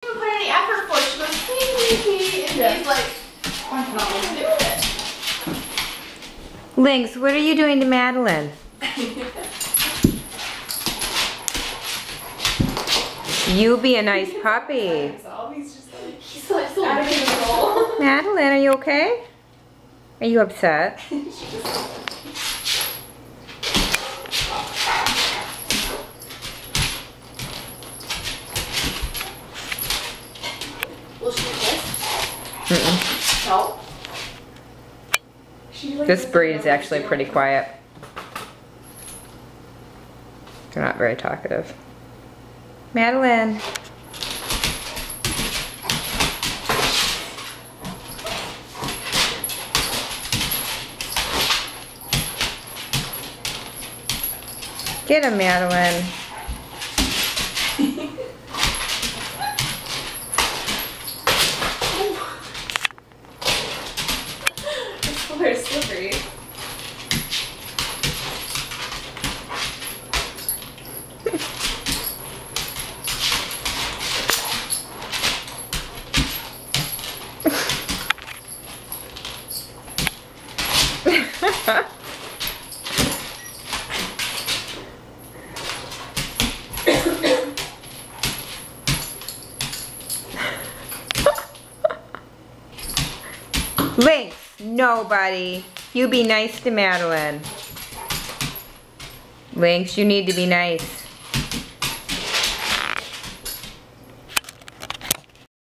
even put any effort for it. She goes, hee, and he's like, I'm not going to do it. Lynx, what are you doing to Madeline? You be a nice puppy. He's like so out of control. Madeline, are you okay? Are you upset? Will she kiss? Mm-mm. No. This breed is actually pretty quiet. They're not very talkative. Madeline. Get him, Madeline. This floor is slippery. Lynx, nobody. You be nice to Madeline. Lynx, you need to be nice.